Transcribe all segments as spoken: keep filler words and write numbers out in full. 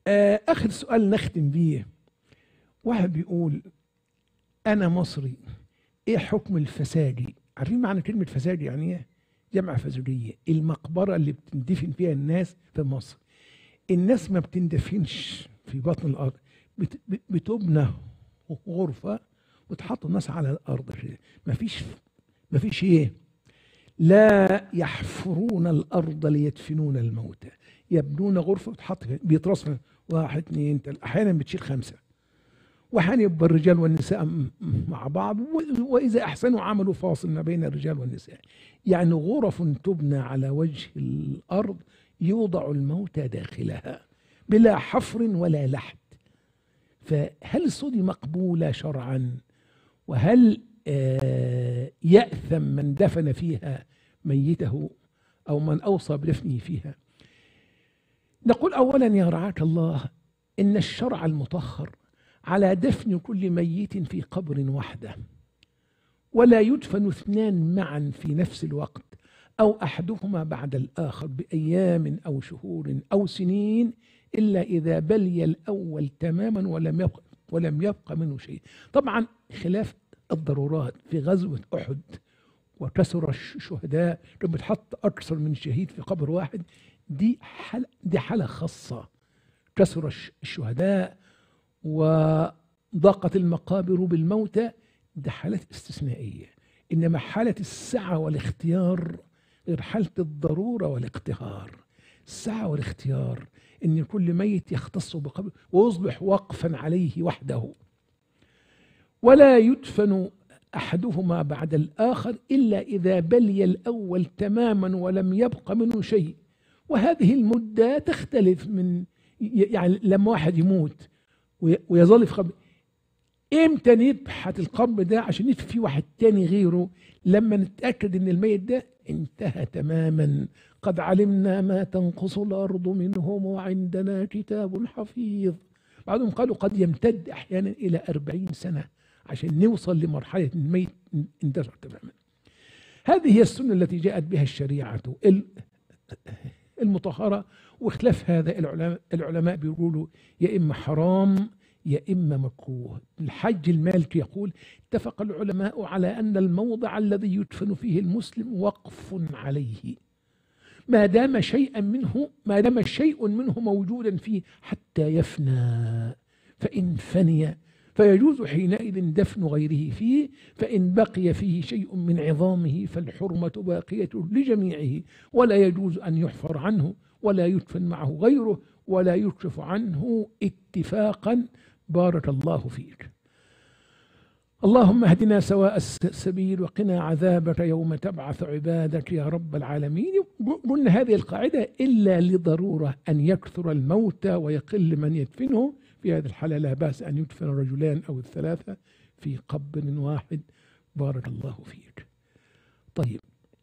آه آخر سؤال نختم بيه. واحد بيقول أنا مصري، إيه حكم الفساجي؟ عارفين معنى كلمة فساجي يعني إيه؟ جمع فزوجية، المقبرة اللي بتندفن فيها الناس في مصر. الناس ما بتندفنش في بطن الأرض، بت- بتبنى غرفة وتحط الناس على الأرض كده. مفيش مفيش إيه؟ لا يحفرون الأرض ليدفنون الموتى، يبنون غرفة وتحط فيها- بيترص واحد اثنين تلاتة، أحيانا بتشيل خمسة، وأحيانا يبقى الرجال والنساء م- مع بعض، و- وإذا أحسنوا عملوا فاصل ما بين الرجال والنساء. يعني غرف تبنى على وجه الأرض يوضع الموتى داخلها بلا حفر ولا لحد. فهل الصدي مقبولة شرعا؟ وهل آه، يأثم من دفن فيها ميته أو من أوصى بدفنه فيها؟ نقول أولا يا رعاك الله إن الشرع المطهر على دفن كل ميت في قبر وحده، ولا يدفن اثنان معا في نفس الوقت أو أحدهما بعد الآخر بأيام أو شهور أو سنين، إلا إذا بلي الأول تماما ولم يبق ولم يبق منه شيء. طبعا خلاف الضرورات في غزوة أحد وكسر الشهداء لما تحط أكثر من شهيد في قبر واحد، دي حالة دي حالة خاصة. كسر الشهداء وضاقت المقابر بالموتى، دي حالات استثنائية. إنما حالة السعة والاختيار غير حالة الضرورة والاقتهار. السعة والاختيار إن كل ميت يختص بقبر ويصبح وقفا عليه وحده، ولا يدفن أحدهما بعد الآخر إلا إذا بلي الأول تماما ولم يبق منه شيء. وهذه المدة تختلف من يعني لما واحد يموت ويظل في قبر، امتى نبحث القبر ده عشان ندفن فيه واحد تاني غيره؟ لما نتأكد ان الميت ده انتهى تماما. قد علمنا ما تنقص الأرض منهم وعندنا كتاب حفيظ. بعضهم قالوا قد يمتد أحيانا إلى أربعين سنة عشان نوصل لمرحلة الميت اندثر تماما. هذه هي السنة التي جاءت بها الشريعة المطهرة. واختلاف هذا العلماء, العلماء بيقولوا يا إما حرام يا إما مكروه. الحج المالكي يقول اتفق العلماء على أن الموضع الذي يدفن فيه المسلم وقف عليه ما دام شيئا منه ما دام شيء منه موجودا فيه حتى يفنى، فإن فني فيجوز حينئذ دفن غيره فيه، فإن بقي فيه شيء من عظامه فالحرمة باقية لجميعه، ولا يجوز أن يحفر عنه ولا يدفن معه غيره ولا يكشف عنه اتفاقا. بارك الله فيك. اللهم اهدنا سواء السبيل وقنا عذابك يوم تبعث عبادك يا رب العالمين. قلنا هذه القاعدة إلا لضرورة أن يكثر الموتى ويقل من يدفنه، في هذه الحالة لا بأس أن يدفن الرجلان أو الثلاثة في قبر واحد. بارك الله فيك. طيب،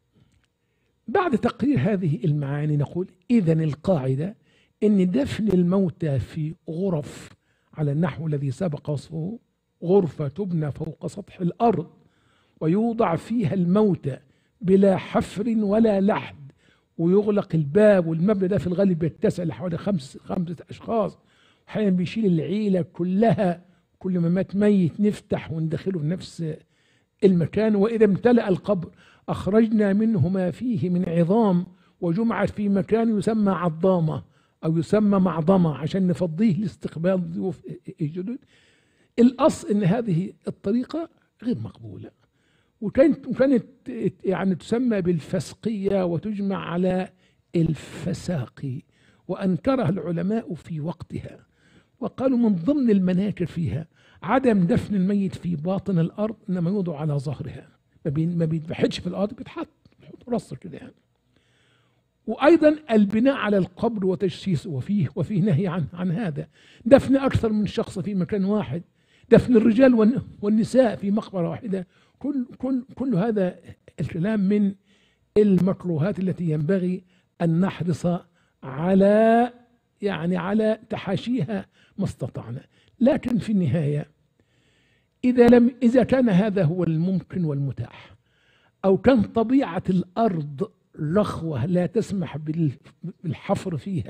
بعد تقرير هذه المعاني نقول إذن القاعدة أن دفن الموتى في غرف على النحو الذي سبق وصفه، غرفة تبنى فوق سطح الأرض ويوضع فيها الموتى بلا حفر ولا لحد، ويغلق الباب، والمبنى ده في الغالب يتسع لحوالي خمس خمسة أشخاص، وأحيانا بيشيل العيلة كلها. كل ما مات ميت نفتح وندخله في نفس المكان. وإذا امتلأ القبر أخرجنا منه ما فيه من عظام وجمعت في مكان يسمى عظامة أو يسمى معظمة عشان نفضيه لاستقبال ضيوف الجدد. الأصل أن هذه الطريقة غير مقبولة، وكانت وكانت يعني تسمى بالفسقية وتجمع على الفساقي، وأنكرها العلماء في وقتها، وقالوا من ضمن المناكر فيها عدم دفن الميت في باطن الأرض، إنما يوضع على ظهرها، ما بيتبحثش في الأرض، بيتحط بيحط رصه كده يعني. وأيضا البناء على القبر وتجسيسه، وفيه وفيه نهي عن عن هذا. دفن أكثر من شخص في مكان واحد، دفن الرجال والنساء في مقبرة واحدة، كل كل كل هذا الكلام من المكروهات التي ينبغي أن نحرص على يعني على تحاشيها ما استطعنا. لكن في النهاية إذا لم إذا كان هذا هو الممكن والمتاح، أو كان طبيعة الأرض رخوة لا تسمح بالحفر فيها،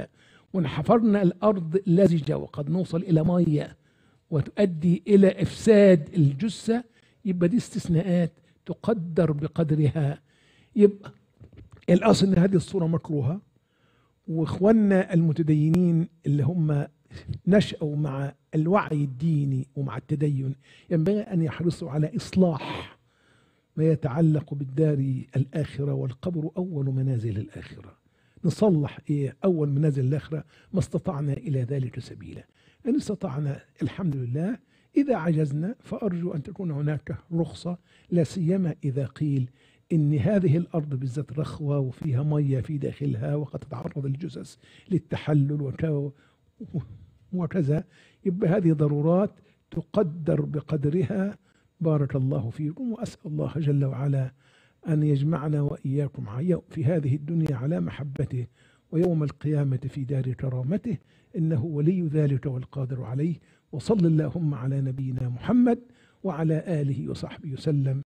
وإن حفرنا الأرض لزجة وقد نوصل إلى مية وتؤدي إلى إفساد الجثة، يبقى دي استثناءات تقدر بقدرها. يبقى الأصل أن هذه الصورة مكروهة، وإخواننا المتدينين اللي هم نشأوا مع الوعي الديني ومع التدين ينبغي أن يحرصوا على إصلاح ما يتعلق بالدار الآخرة، والقبر أول منازل الآخرة. نصلح إيه أول منازل الآخرة ما استطعنا إلى ذلك سبيلا. إن استطعنا الحمد لله، إذا عجزنا فأرجو أن تكون هناك رخصة، لا سيما إذا قيل إن هذه الأرض بالذات رخوة وفيها مية في داخلها وقد تتعرض الجثث للتحلل وكذا، يبقى هذه ضرورات تقدر بقدرها. بارك الله فيكم، وأسأل الله جل وعلا أن يجمعنا وإياكم في هذه الدنيا على محبته، ويوم القيامة في دار كرامته، إنه ولي ذلك والقادر عليه. وصل اللهم على نبينا محمد وعلى آله وصحبه وسلم.